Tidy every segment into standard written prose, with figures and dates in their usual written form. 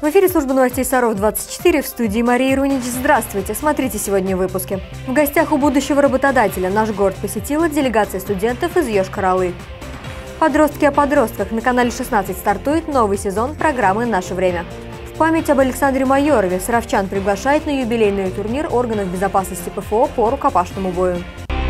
В эфире служба новостей Саров-24, в студии Мария Рунич. Здравствуйте, смотрите сегодня в выпуске. В гостях у будущего работодателя наш город посетила делегация студентов из Йошкар-Олы. Подростки о подростках. На канале 16 стартует новый сезон программы «Наше время». В память об Александре Майорове саровчан приглашает на юбилейный турнир органов безопасности ПФО по рукопашному бою.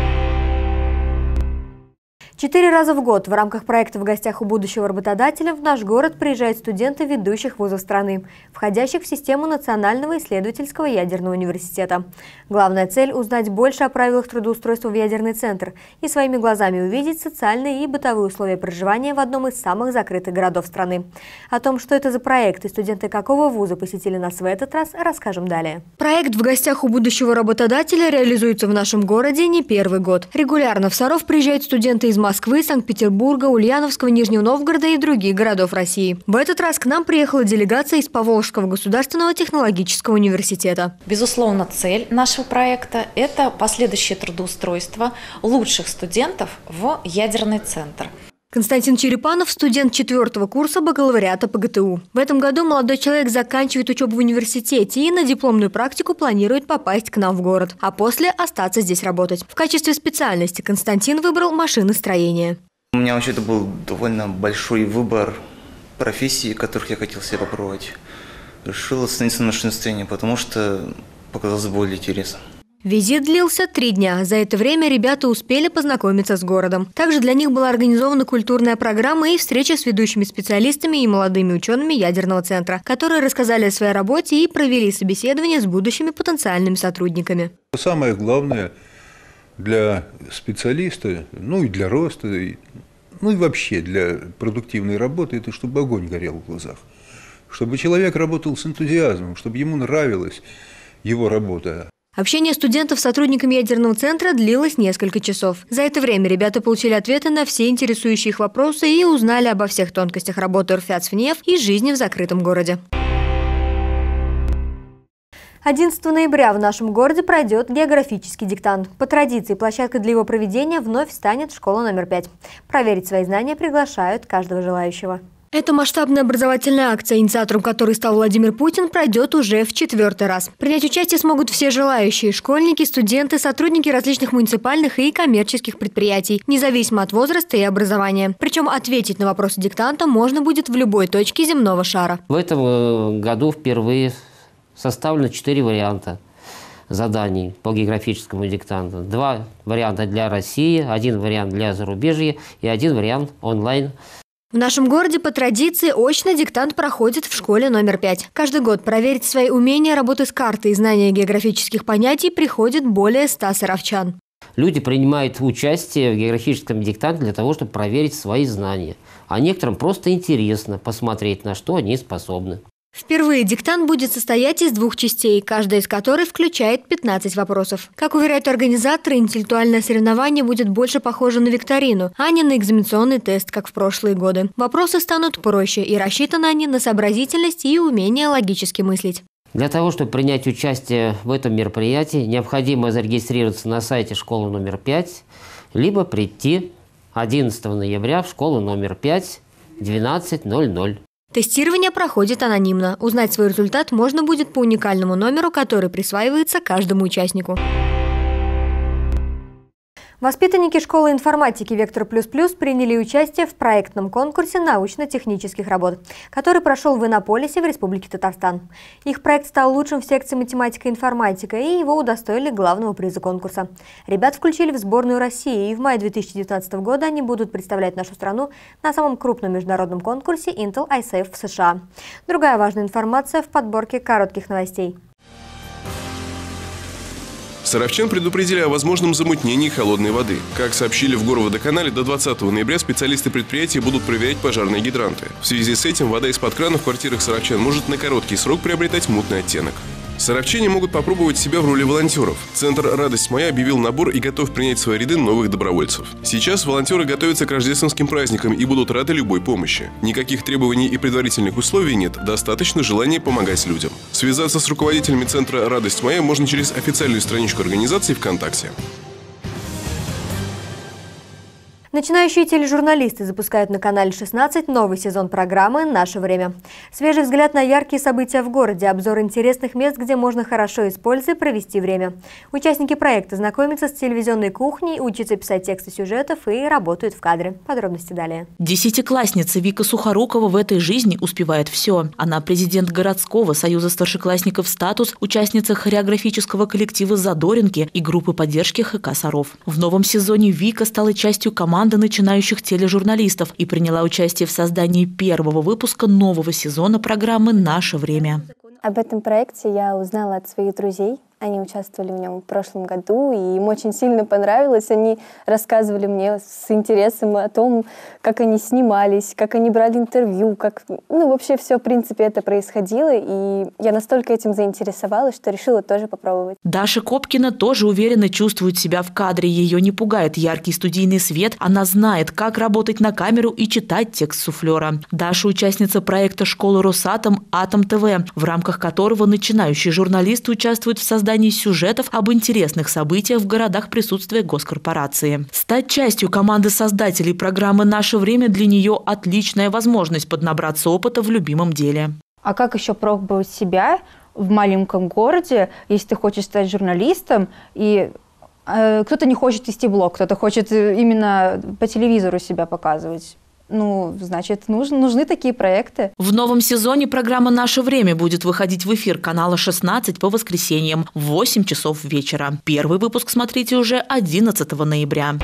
4 раза в год в рамках проекта «В гостях у будущего работодателя» в наш город приезжают студенты ведущих вузов страны, входящих в систему Национального исследовательского ядерного университета. Главная цель – узнать больше о правилах трудоустройства в ядерный центр и своими глазами увидеть социальные и бытовые условия проживания в одном из самых закрытых городов страны. О том, что это за проект и студенты какого вуза посетили нас в этот раз, расскажем далее. Проект «В гостях у будущего работодателя» реализуется в нашем городе не первый год. Регулярно в Саров приезжают студенты из Москвы, Санкт-Петербурга, Ульяновского, Нижнего Новгорода и других городов России. В этот раз к нам приехала делегация из Поволжского государственного технологического университета. Безусловно, цель нашего проекта – это последующее трудоустройство лучших студентов в ядерный центр. Константин Черепанов – студент 4-го курса бакалавриата по ГТУ. В этом году молодой человек заканчивает учебу в университете и на дипломную практику планирует попасть к нам в город, а после остаться здесь работать. В качестве специальности Константин выбрал машиностроение. У меня вообще-то был довольно большой выбор профессий, которых я хотел себе попробовать. Решил остановиться на машиностроении, потому что показалось более интересно. Визит длился 3 дня. За это время ребята успели познакомиться с городом. Также для них была организована культурная программа и встреча с ведущими специалистами и молодыми учеными ядерного центра, которые рассказали о своей работе и провели собеседование с будущими потенциальными сотрудниками. Самое главное для специалиста, и для роста, и вообще для продуктивной работы, это чтобы огонь горел в глазах. Чтобы человек работал с энтузиазмом, чтобы ему нравилась его работа. Общение студентов с сотрудниками ядерного центра длилось несколько часов. За это время ребята получили ответы на все интересующие их вопросы и узнали обо всех тонкостях работы РФЯЦ-ФНИЕФ и жизни в закрытом городе. 11 ноября в нашем городе пройдет географический диктант. По традиции, площадкой для его проведения вновь станет школа номер 5. Проверить свои знания приглашают каждого желающего. Эта масштабная образовательная акция, инициатором которой стал Владимир Путин, пройдет уже в 4-й раз. Принять участие смогут все желающие – школьники, студенты, сотрудники различных муниципальных и коммерческих предприятий, независимо от возраста и образования. Причем ответить на вопросы диктанта можно будет в любой точке земного шара. В этом году впервые составлено 4 варианта заданий по географическому диктанту. 2 варианта для России, 1 вариант для зарубежья и 1 вариант онлайн. В нашем городе по традиции очно диктант проходит в школе номер 5. Каждый год проверить свои умения работы с картой и знания географических понятий приходит более 100 саровчан. Люди принимают участие в географическом диктанте для того, чтобы проверить свои знания. А некоторым просто интересно посмотреть, на что они способны. Впервые диктант будет состоять из 2 частей, каждая из которых включает 15 вопросов. Как уверяют организаторы, интеллектуальное соревнование будет больше похоже на викторину, а не на экзаменационный тест, как в прошлые годы. Вопросы станут проще, и рассчитаны они на сообразительность и умение логически мыслить. Для того, чтобы принять участие в этом мероприятии, необходимо зарегистрироваться на сайте школы номер 5, либо прийти 11 ноября в школу номер 5 в 12:00. Тестирование проходит анонимно. Узнать свой результат можно будет по уникальному номеру, который присваивается каждому участнику. Воспитанники школы информатики «Вектор++ приняли участие в проектном конкурсе научно-технических работ, который прошел в Иннополисе в Республике Татарстан. Их проект стал лучшим в секции математика и информатика, и его удостоили главного приза конкурса. Ребят включили в сборную России, и в мае 2019 года они будут представлять нашу страну на самом крупном международном конкурсе Intel ISAF в США. Другая важная информация в подборке коротких новостей. Саровчан предупредили о возможном замутнении холодной воды. Как сообщили в Горводоканале, до 20 ноября специалисты предприятия будут проверять пожарные гидранты. В связи с этим вода из-под крана в квартирах саровчан может на короткий срок приобретать мутный оттенок. Саровчане могут попробовать себя в роли волонтеров. Центр «Радость моя» объявил набор и готов принять в свои ряды новых добровольцев. Сейчас волонтеры готовятся к рождественским праздникам и будут рады любой помощи. Никаких требований и предварительных условий нет, достаточно желания помогать людям. Связаться с руководителями Центра «Радость моя» можно через официальную страничку организации ВКонтакте. Начинающие тележурналисты запускают на канале 16 новый сезон программы «Наше время». Свежий взгляд на яркие события в городе, обзор интересных мест, где можно хорошо из пользы провести время. Участники проекта знакомятся с телевизионной кухней, учатся писать тексты сюжетов и работают в кадре. Подробности далее. Десятиклассница Вика Сухорукова в этой жизни успевает все. Она президент городского союза старшеклассников «Статус», участница хореографического коллектива «Задоринки» и группы поддержки ХК «Саров». В новом сезоне Вика стала частью команды начинающих тележурналистов и приняла участие в создании первого выпуска нового сезона программы «Наше время». Об этом проекте я узнала от своих друзей. Они участвовали в нем в прошлом году, и им очень сильно понравилось. Они рассказывали мне с интересом о том, как они снимались, как они брали интервью, как, вообще все, в принципе, это происходило. И я настолько этим заинтересовалась, что решила тоже попробовать. Даша Копкина тоже уверенно чувствует себя в кадре. Ее не пугает яркий студийный свет. Она знает, как работать на камеру и читать текст суфлера. Даша – участница проекта школы Росатом «Атом ТВ», в рамках которого начинающие журналисты участвуют в создании сюжетов об интересных событиях в городах присутствия госкорпорации. Стать частью команды создателей программы «Наше время» для нее отличная возможность поднабраться опыта в любимом деле. А как еще пробовать себя в маленьком городе, если ты хочешь стать журналистом, и кто-то не хочет вести блог, кто-то хочет именно по телевизору себя показывать? Значит, нужны такие проекты. В новом сезоне программа «Наше время» будет выходить в эфир канала 16 по воскресеньям в 8 часов вечера. Первый выпуск смотрите уже 11 ноября.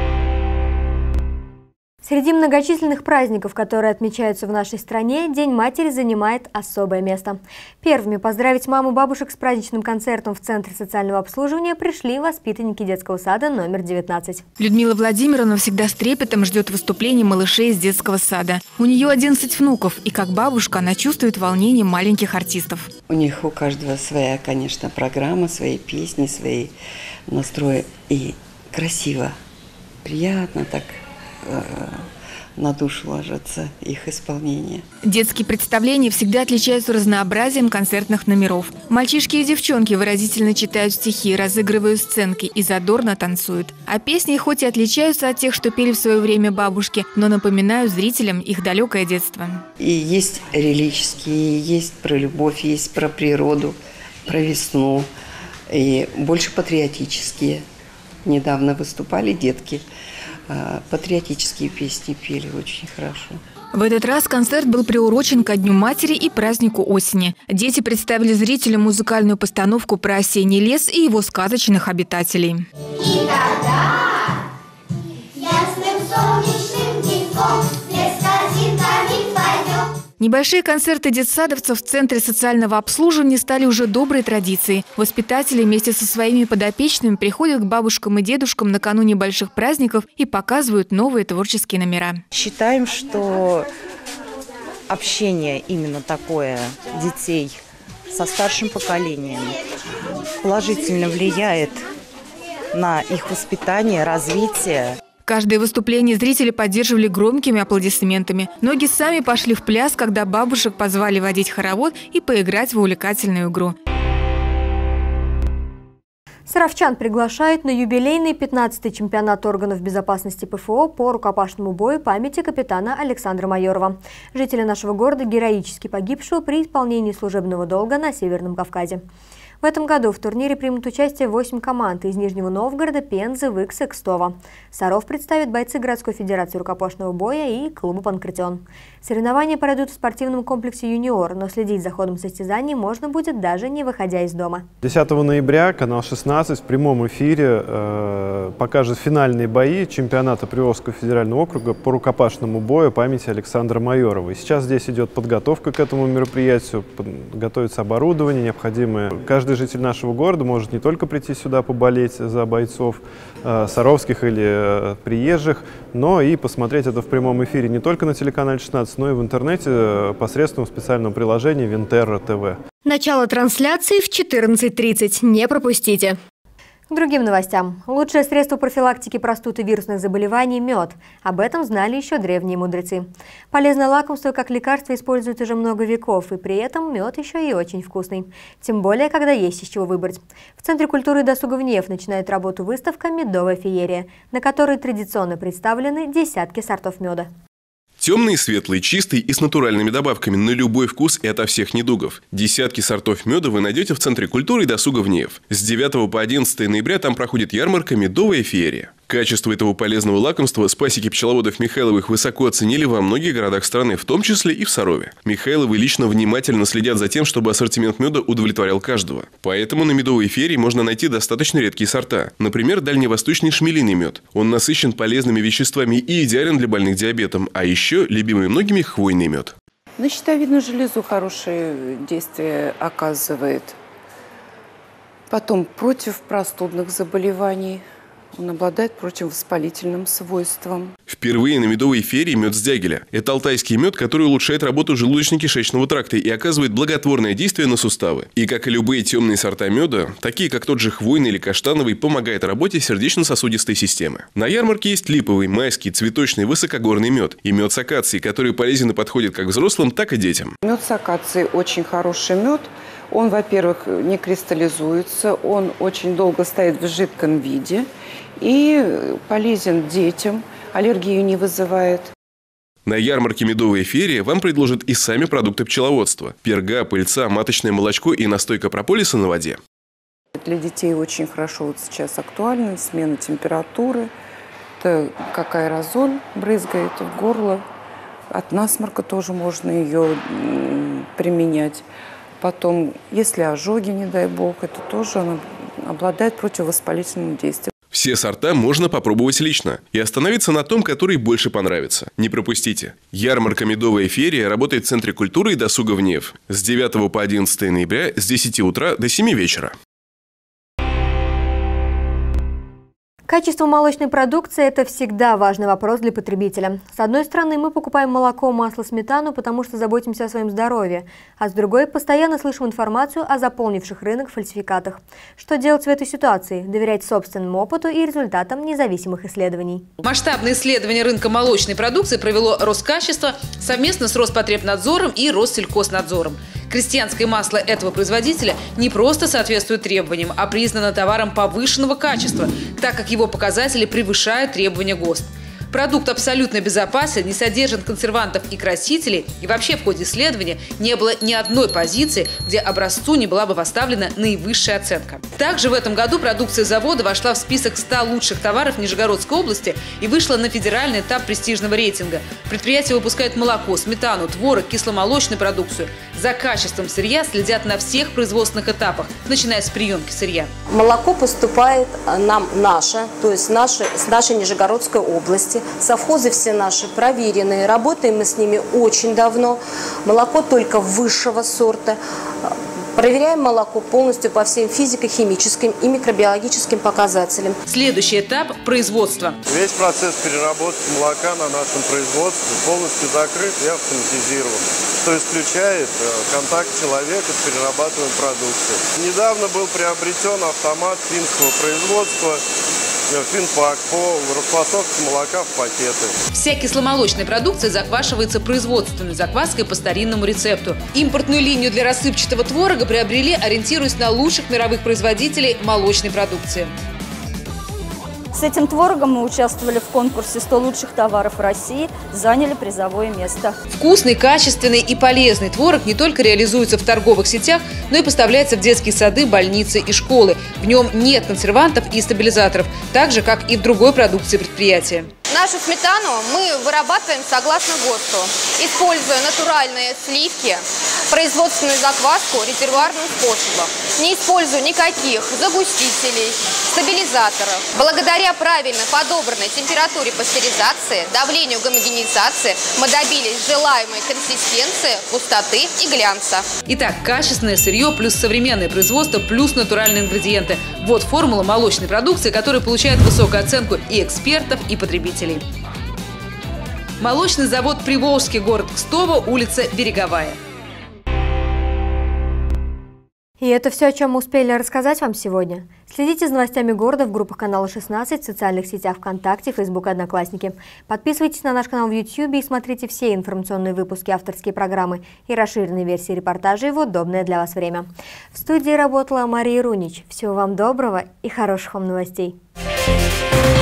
Среди многочисленных праздников, которые отмечаются в нашей стране, День матери занимает особое место. Первыми поздравить маму бабушек с праздничным концертом в Центре социального обслуживания пришли воспитанники детского сада номер 19. Людмила Владимировна всегда с трепетом ждет выступлений малышей из детского сада. У нее 11 внуков, и как бабушка она чувствует волнение маленьких артистов. У них у каждого своя, конечно, программа, свои песни, свои настрои. И красиво, приятно так. На душу ложится их исполнение. Детские представления всегда отличаются разнообразием концертных номеров. Мальчишки и девчонки выразительно читают стихи, разыгрывают сценки и задорно танцуют. А песни хоть и отличаются от тех, что пели в свое время бабушки, но напоминают зрителям их далекое детство. И есть лирические, есть про любовь, есть про природу, про весну. И больше патриотические. Недавно выступали детки. Патриотические песни пели очень хорошо. В этот раз концерт был приурочен ко Дню матери и празднику осени. Дети представили зрителям музыкальную постановку про осенний лес и его сказочных обитателей. И тогда ясным солнечным деньком лес корзинками пойдем. Небольшие концерты детсадовцев в Центре социального обслуживания стали уже доброй традицией. Воспитатели вместе со своими подопечными приходят к бабушкам и дедушкам накануне больших праздников и показывают новые творческие номера. Считаем, что общение именно такое детей со старшим поколением положительно влияет на их воспитание, развитие. Каждое выступление зрители поддерживали громкими аплодисментами. Многие сами пошли в пляс, когда бабушек позвали водить хоровод и поиграть в увлекательную игру. Саровчан приглашают на юбилейный 15-й чемпионат органов безопасности ПФО по рукопашному бою памяти капитана Александра Майорова, жителя нашего города, героически погибшего при исполнении служебного долга на Северном Кавказе. В этом году в турнире примут участие 8 команд из Нижнего Новгорода, Пензы, Выкса, Кстова. Саров представят бойцы городской федерации рукопашного боя и клуба «Панкратион». Соревнования пройдут в спортивном комплексе «Юниор», но следить за ходом состязаний можно будет даже не выходя из дома. 10 ноября канал 16 в прямом эфире покажет финальные бои чемпионата Приволжского федерального округа по рукопашному бою памяти Александра Майорова. И сейчас здесь идет подготовка к этому мероприятию, готовится оборудование необходимое. Каждый житель нашего города может не только прийти сюда поболеть за бойцов саровских или приезжих, но и посмотреть это в прямом эфире не только на телеканале 16, но и в интернете посредством специального приложения Винтерра ТВ. Начало трансляции в 14:30. Не пропустите! К другим новостям. Лучшее средство профилактики простуд и вирусных заболеваний – мед. Об этом знали еще древние мудрецы. Полезное лакомство как лекарство используют уже много веков, и при этом мед еще и очень вкусный. Тем более, когда есть из чего выбрать. В Центре культуры и досуга ВНИЭФ начинает работу выставка «Медовая феерия», на которой традиционно представлены десятки сортов меда. Темный, светлый, чистый и с натуральными добавками на любой вкус и ото всех недугов. Десятки сортов меда вы найдете в Центре культуры и досуга ВНИЭФ. С 9 по 11 ноября там проходит ярмарка «Медовая феерия». Качество этого полезного лакомства спасики пчеловодов Михайловых высоко оценили во многих городах страны, в том числе и в Сарове. Михайловы лично внимательно следят за тем, чтобы ассортимент меда удовлетворял каждого. Поэтому на медовой феерии можно найти достаточно редкие сорта. Например, дальневосточный шмелиный мед. Он насыщен полезными веществами и идеален для больных диабетом. А еще любимый многими хвойный мед. На щитовидную железу хорошее действие оказывает. Потом против простудных заболеваний. Он обладает противовоспалительным свойством. Впервые на медовой феерии мед с дягеля. Это алтайский мед, который улучшает работу желудочно-кишечного тракта и оказывает благотворное действие на суставы. И как и любые темные сорта меда, такие как тот же хвойный или каштановый, помогает работе сердечно-сосудистой системы. На ярмарке есть липовый, майский, цветочный, высокогорный мед и мед с акацией, который полезен и подходит как взрослым, так и детям. Мед с акацией очень хороший мед. Он, во-первых, не кристаллизуется, он очень долго стоит в жидком виде и полезен детям, аллергию не вызывает. На ярмарке «Медовая феерия» вам предложат и сами продукты пчеловодства – перга, пыльца, маточное молочко и настойка прополиса на воде. Для детей очень хорошо вот сейчас актуально смена температуры, это как аэрозоль брызгает в горло, от насморка тоже можно ее применять. Потом, если ожоги, не дай бог, это тоже она обладает противовоспалительным действием. Все сорта можно попробовать лично и остановиться на том, который больше понравится. Не пропустите. Ярмарка «Медовая феерия» работает в Центре культуры и досуга ВНИЭФ с 9 по 11 ноября с 10 утра до 7 вечера. Качество молочной продукции – это всегда важный вопрос для потребителя. С одной стороны, мы покупаем молоко, масло, сметану, потому что заботимся о своем здоровье, а с другой – постоянно слышим информацию о заполнивших рынок фальсификатах. Что делать в этой ситуации? Доверять собственному опыту и результатам независимых исследований. Масштабное исследование рынка молочной продукции провело Роскачество совместно с Роспотребнадзором и Россельхознадзором. Крестьянское масло этого производителя не просто соответствует требованиям, а признано товаром повышенного качества, так как его показатели превышают требования ГОСТ. Продукт абсолютно безопасен, не содержит консервантов и красителей, и вообще в ходе исследования не было ни одной позиции, где образцу не была бы поставлена наивысшая оценка. Также в этом году продукция завода вошла в список 100 лучших товаров Нижегородской области и вышла на федеральный этап престижного рейтинга. Предприятие выпускает молоко, сметану, творог, кисломолочную продукцию. За качеством сырья следят на всех производственных этапах, начиная с приемки сырья. Молоко поступает нам наше, то есть с нашей Нижегородской области. Совхозы все наши проверенные, работаем мы с ними очень давно. Молоко только высшего сорта. Проверяем молоко полностью по всем физико-химическим и микробиологическим показателям. Следующий этап – производство. Весь процесс переработки молока на нашем производстве полностью закрыт и автоматизирован, что исключает контакт человека с перерабатываемой продукцией. Недавно был приобретен автомат финского производства «Финпак» по распасовке молока в пакеты. Вся кисломолочная продукция заквашивается производственной закваской по старинному рецепту. Импортную линию для рассыпчатого творога приобрели, ориентируясь на лучших мировых производителей молочной продукции. С этим творогом мы участвовали в конкурсе «100 лучших товаров России», заняли призовое место. Вкусный, качественный и полезный творог не только реализуется в торговых сетях, но и поставляется в детские сады, больницы и школы. В нем нет консервантов и стабилизаторов, так же, как и в другой продукции предприятия. Нашу сметану мы вырабатываем согласно ГОСТу, используя натуральные сливки, производственную закваску резервуарным способом. Не используя никаких загустителей, стабилизаторов. Благодаря правильно подобранной температуре пастеризации, давлению гомогенизации мы добились желаемой консистенции, густоты и глянца. Итак, качественное сырье плюс современное производство плюс натуральные ингредиенты. Вот формула молочной продукции, которая получает высокую оценку и экспертов, и потребителей. Молочный завод «Приволжский», город Кстово, улица Береговая. И это все, о чем мы успели рассказать вам сегодня. Следите за новостями города в группах канала 16, в социальных сетях ВКонтакте, Фейсбук, Одноклассники. Подписывайтесь на наш канал в YouTube и смотрите все информационные выпуски, авторские программы и расширенные версии репортажей в удобное для вас время. В студии работала Мария Рунич. Всего вам доброго и хороших вам новостей.